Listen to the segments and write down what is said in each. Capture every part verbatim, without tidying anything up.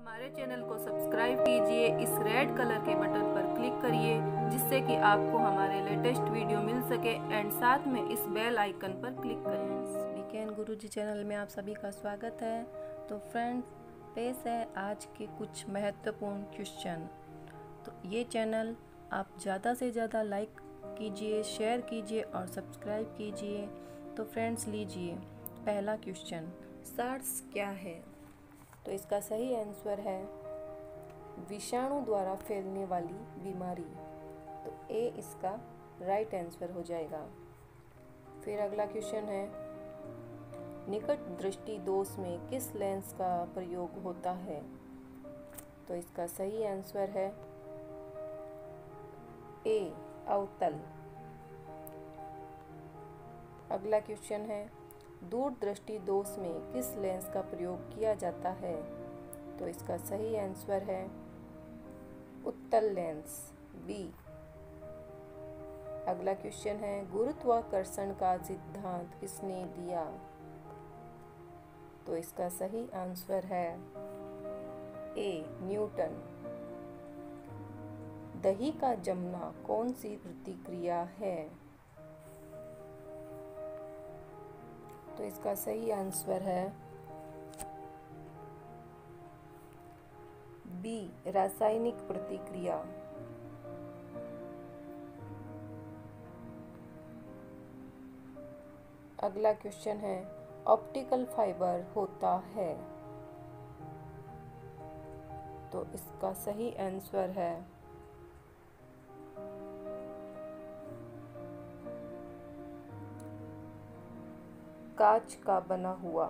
हमारे चैनल को सब्सक्राइब कीजिए, इस रेड कलर के बटन पर क्लिक करिए जिससे कि आपको हमारे लेटेस्ट वीडियो मिल सके एंड साथ में इस बेल आइकन पर क्लिक करें। बीकेएन गुरुजी चैनल में आप सभी का स्वागत है। तो फ्रेंड्स, पेश है आज के कुछ महत्वपूर्ण क्वेश्चन। तो ये चैनल आप ज़्यादा से ज़्यादा लाइक कीजिए, शेयर कीजिए और सब्सक्राइब कीजिए। तो फ्रेंड्स, लीजिए पहला क्वेश्चन, सार्स क्या है? तो इसका सही आंसर है विषाणु द्वारा फैलने वाली बीमारी। तो ए इसका राइट आंसर हो जाएगा। फिर अगला क्वेश्चन है, निकट दृष्टि दोष में किस लेंस का प्रयोग होता है? तो इसका सही आंसर है ए अवतल। अगला क्वेश्चन है, दूरदृष्टि दोष में किस लेंस का प्रयोग किया जाता है? तो इसका सही आंसर है उत्तल लेंस, बी। अगला क्वेश्चन है, गुरुत्वाकर्षण का सिद्धांत किसने दिया? तो इसका सही आंसर है ए न्यूटन। दही का जमना कौन सी प्रतिक्रिया है? तो इसका सही आंसर है बी रासायनिक प्रतिक्रिया। अगला क्वेश्चन है, ऑप्टिकल फाइबर होता है? तो इसका सही आंसर है कांच का बना हुआ।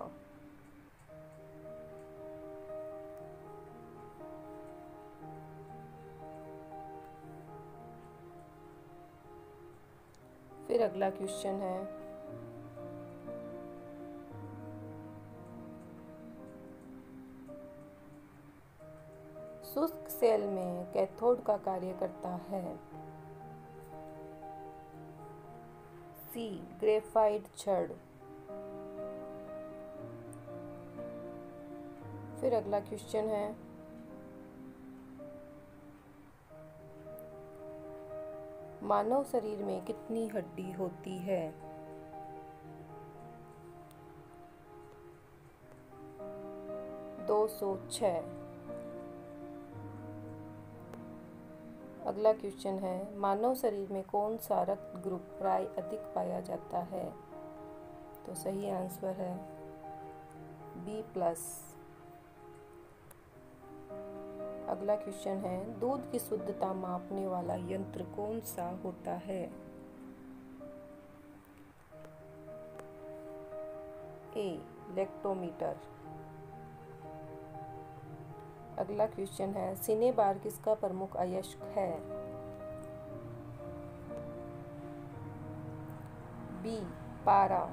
फिर अगला क्वेश्चन है, शुष्क सेल में कैथोड का कार्य करता है? सी ग्रेफाइट छड़। फिर अगला क्वेश्चन है, मानव शरीर में कितनी हड्डी होती है? दो सौ छह। अगला क्वेश्चन है, मानव शरीर में कौन सा रक्त ग्रुप प्राय अधिक पाया जाता है? तो सही आंसर है बी प्लस। अगला क्वेश्चन है, दूध की शुद्धता मापने वाला यंत्र कौन सा होता है? A lactometer. अगला क्वेश्चन है, सिनेबार किसका प्रमुख अयस्क है? बी पारा।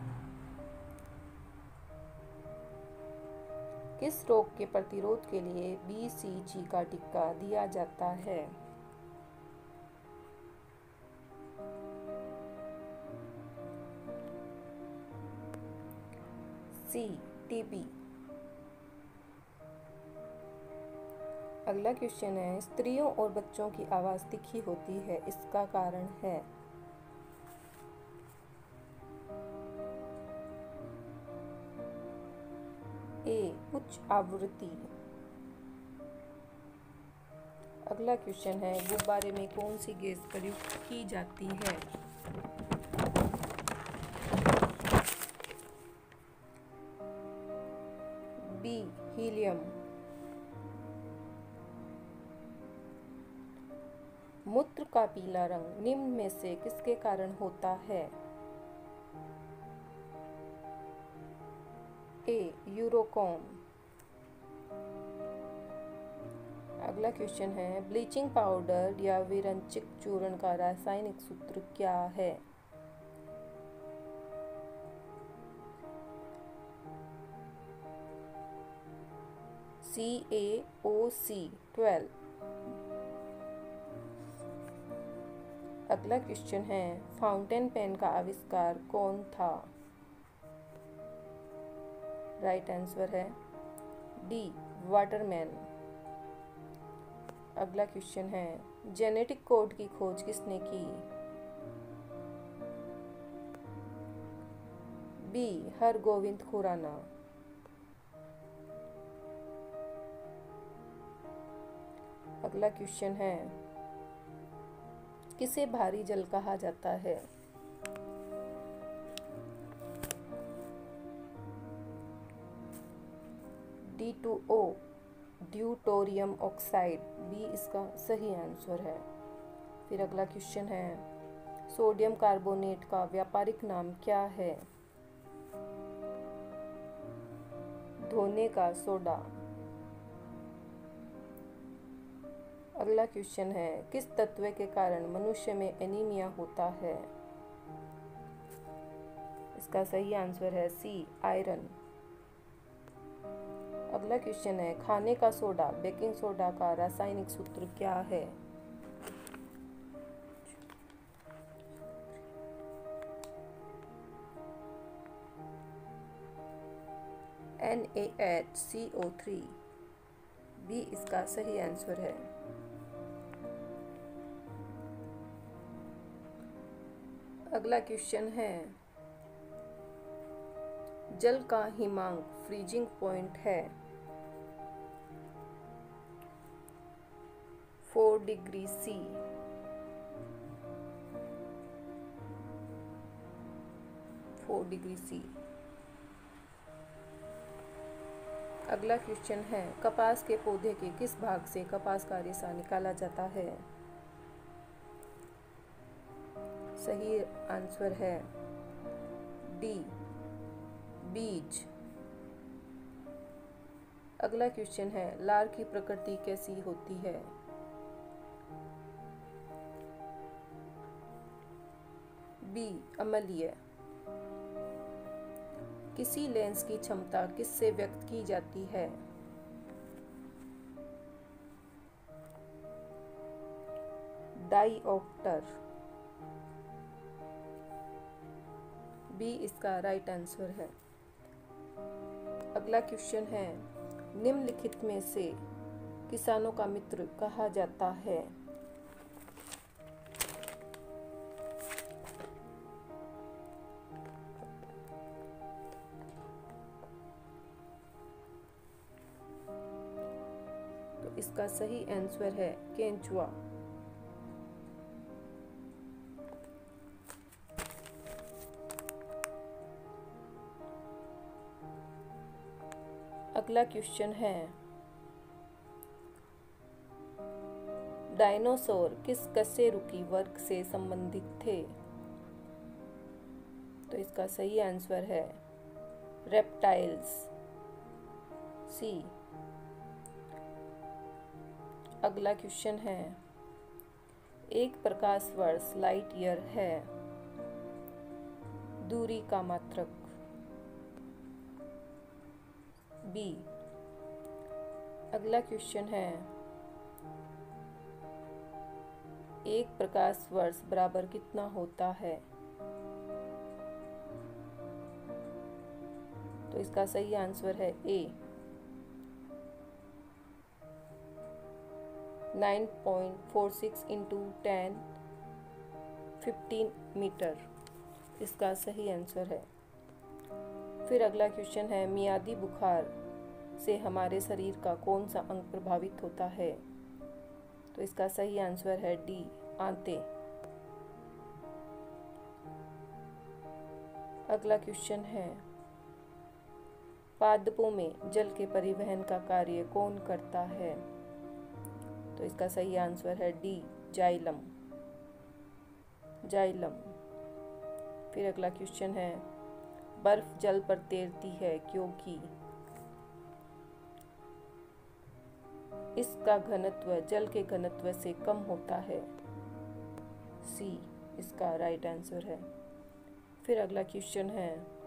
किस रोग के प्रतिरोध के लिए बीसीजी का टीका दिया जाता है? सी टीबी। अगला क्वेश्चन है, स्त्रियों और बच्चों की आवाज तीखी होती है, इसका कारण है? ए उच्च आवृत्ति। अगला क्वेश्चन है, गुब्बारे में कौन सी गैस प्रयुक्त की जाती है? B helium. मूत्र का पीला रंग निम्न में से किसके कारण होता है? ए यूरोकॉम। अगला क्वेश्चन है, ब्लीचिंग पाउडर या विरंचिक चूर्ण का रासायनिक सूत्र क्या है? C A O C twelve. अगला क्वेश्चन है, फाउंटेन पेन का आविष्कार कौन था? राइट आंसर है डी वाटरमैन। अगला क्वेश्चन है, जेनेटिक कोड की खोज किसने की? बी. हरगोविंद खुराना। अगला क्वेश्चन है, किसे भारी जल कहा जाता है? D two O, deuterium oxide. B इसका सही आंसर है। फिर अगला क्वेश्चन है, सोडियम कार्बोनेट का व्यापारिक नाम क्या है? धोने का सोडा। अगला क्वेश्चन है, किस तत्व के कारण मनुष्य में एनीमिया होता है? इसका सही आंसर है सी, आयरन। अगला क्वेश्चन है, खाने का सोडा बेकिंग सोडा का रासायनिक सूत्र क्या है? N A H C O three. B इसका सही आंसर है। अगला क्वेश्चन है, जल का हिमांक फ्रीजिंग पॉइंट है? Four degree C. Four degree C. अगला क्वेश्चन है, कपास के पौधे के किस भाग से कपास का रेशा निकाला जाता है? सही आंसर है डी, बीज। अगला क्वेश्चन है, लार की प्रकृति कैसी होती है? बी, अम्लीय। किसी लेंस की क्षमता किससे व्यक्त की जाती है? डाइऑप्टर। बी इसका राइट आंसर है। अगला क्वेश्चन है, निम्नलिखित में से किसानों का मित्र कहा जाता है? तो इसका सही आंसर है केंचुआ। अगला क्वेश्चन है, डायनासोर किस कशेरुकी वर्ग से संबंधित थे? तो इसका सही आंसर है रेप्टाइल्स, सी। अगला क्वेश्चन है, एक प्रकाश वर्ष लाइट ईयर है? दूरी का मात्रक। बी। अगला क्वेश्चन है, एक प्रकाश वर्ष बराबर कितना होता है? तो इसका सही आंसर है A, nine point four six into ten fifteen metre. इसका सही आंसर है। फिर अगला क्वेश्चन है, मियादी बुखार से हमारे शरीर का कौन सा अंग प्रभावित होता है? तो इसका सही आंसर है डी, आंतें। अगला क्वेश्चन है, पादपों में जल के परिवहन का कार्य कौन करता है? तो इसका सही आंसर है डी, जाइलम। जाइलम। फिर अगला क्वेश्चन है, बर्फ जल पर तैरती है क्योंकि इसका घनत्व जल के घनत्व से कम होता है। सी इसका राइट आंसर है। फिर अगला क्वेश्चन है,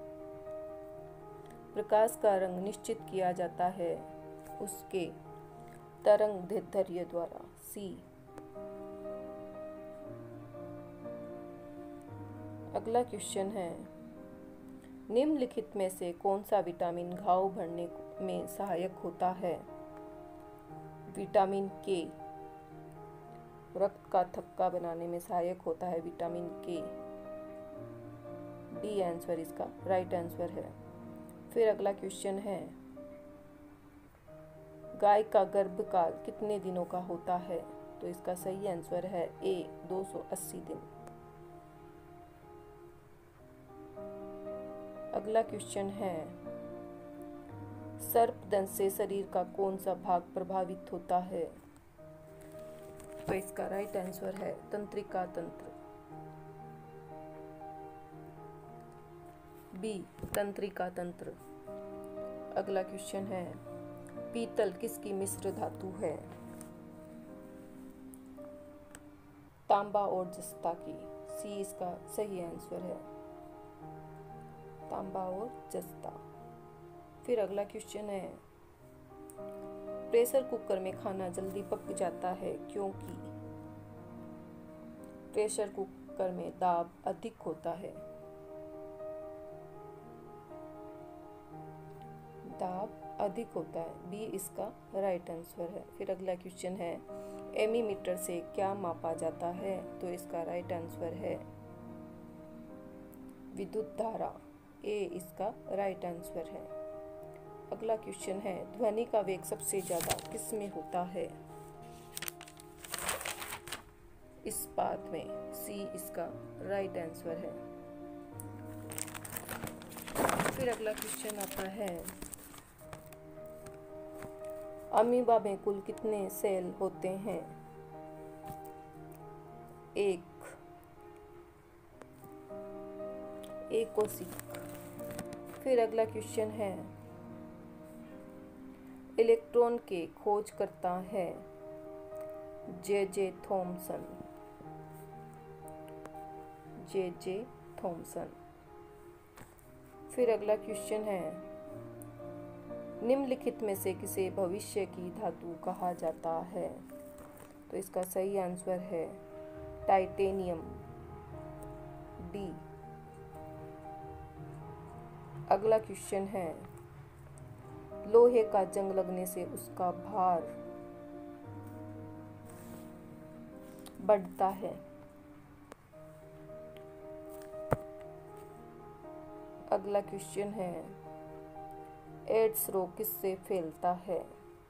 प्रकाश का रंग निश्चित किया जाता है उसके तरंगदैर्ध्य द्वारा। सी। अगला क्वेश्चन है, निम्नलिखित में से कौन सा विटामिन घाव भरने में सहायक होता है? विटामिन के, रक्त का थक्का बनाने में सहायक होता है? Vitamin K. डी आंसर इसका राइट आंसर है। फिर अगला क्वेश्चन है, गाय का गर्भकाल कितने दिनों का होता है? तो इसका सही आंसर है ए दो सौ अस्सी दिन। अगला क्वेश्चन है, सर्पदंश से शरीर का कौन सा भाग प्रभावित होता है? तो इसका राइट आंसर है तंत्रिका तंत्र। बी तंत्रिका तंत्र। अगला क्वेश्चन है, पीतल किसकी मिश्र धातु है? तांबा और जस्ता की। सी इसका सही आंसर है, तांबा और जस्ता। फिर अगला क्वेश्चन है, प्रेशर कुकर में खाना जल्दी पक जाता है क्योंकि? प्रेशर कुकर में दाब अधिक होता है। दाब अधिक होता है। बी इसका राइट आंसर है। फिर अगला क्वेश्चन है, एमीमीटर से क्या मापा जाता है? तो इसका राइट आंसर है विद्युत धारा। ए इसका राइट आंसर है। अगला क्वेश्चन है, ध्वनि का वेग सबसे ज्यादा किस में होता है? इस्पात में। सी इसका राइट आंसर है। फिर अगला क्वेश्चन आता है, अमीबा में कुल कितने सेल होते हैं? एक। एक कोशिका। फिर अगला क्वेश्चन है, इलेक्ट्रॉन के खोज करता है? J J Thomson. J J Thomson. फिर अगला क्वेश्चन है, निम्नलिखित में से किसे भविष्य की धातु कहा जाता है? तो इसका सही आंसर है टाइटेनियम। डी। अगला क्वेश्चन है, लोहे का जंग लगने से उसका भार बढ़ता है। अगला क्वेश्चन है, एड्स रोग किससे फैलता है?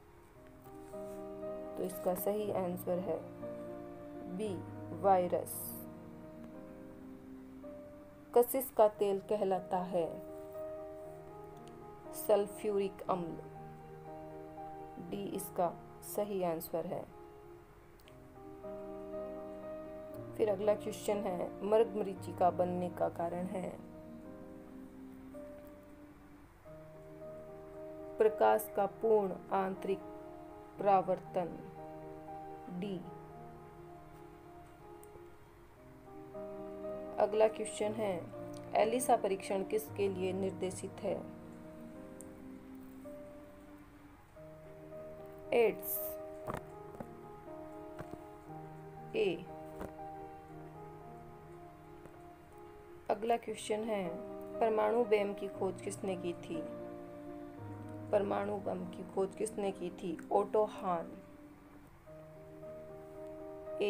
तो इसका सही आंसर है बी वायरस। कशिश का तेल कहलाता है? सल्फ्यूरिक अम्ल। डी इसका सही आंसर है। फिर अगला क्वेश्चन है, मृगमरीचिका बनने का कारण है? प्रकाश का पूर्ण आंतरिक परावर्तन। डी। अगला क्वेश्चन है, एलिसा परीक्षण किसके लिए निर्देशित है? एड्स। ए। अगला क्वेश्चन है, परमाणु बम की खोज किसने की थी? परमाणु बम की खोज किसने की थी? ओटो हान। ए।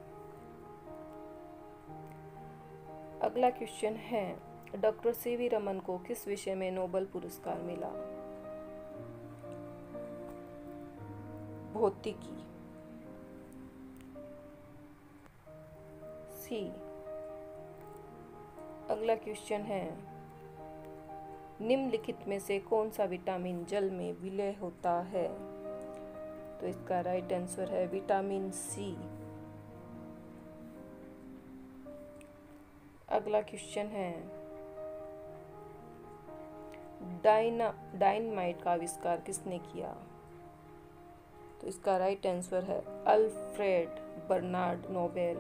अगला क्वेश्चन है, डॉक्टर सी वी रमन को किस विषय में नोबेल पुरस्कार मिला? भौतिकी। सी। अगला क्वेश्चन है, निम्नलिखित में से कौन सा विटामिन जल में विलय होता है? तो इसका राइट आंसर है विटामिन सी। अगला क्वेश्चन है, डायना डायनामाइट का आविष्कार किसने किया? तो इसका राइट आंसर है अल्फ्रेड बर्नार्ड नोबेल।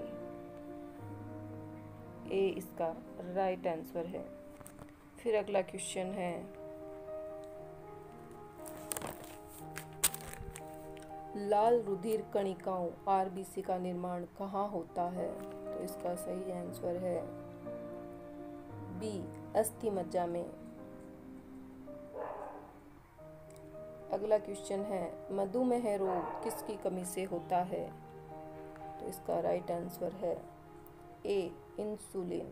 ए इसका राइट आंसर है। फिर अगला क्वेश्चन है, लाल रुधिर कणिकाओं आरबीसी का निर्माण कहाँ होता है? तो इसका सही आंसर है बी अस्थि मज्जा में। अगला क्वेश्चन है, मधुमेह रोग किसकी कमी से होता है? तो तो इसका राइट आंसर है ए, इंसुलिन।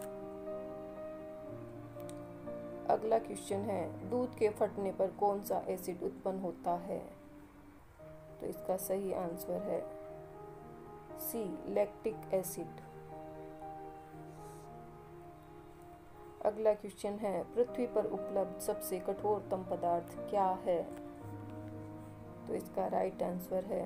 अगला क्वेश्चन है, दूध के फटने पर कौन सा एसिड उत्पन्न होता है? तो इसका सही आंसर है सी, लैक्टिक एसिड। अगला क्वेश्चन है, पृथ्वी पर उपलब्ध सबसे कठोरतम पदार्थ क्या है? तो इसका राइट आंसर है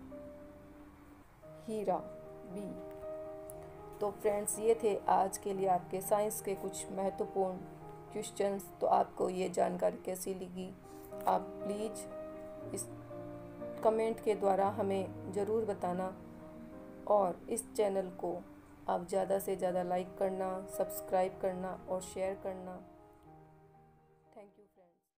हीरा, बी। तो फ्रेंड्स, ये थे आज के लिए आपके साइंस के कुछ महत्वपूर्ण क्वेश्चंस। तो आपको ये जानकारी कैसी लगी, आप प्लीज़ इस कमेंट के द्वारा हमें ज़रूर बताना, और इस चैनल को आप ज़्यादा से ज़्यादा लाइक करना, सब्सक्राइब करना और शेयर करना।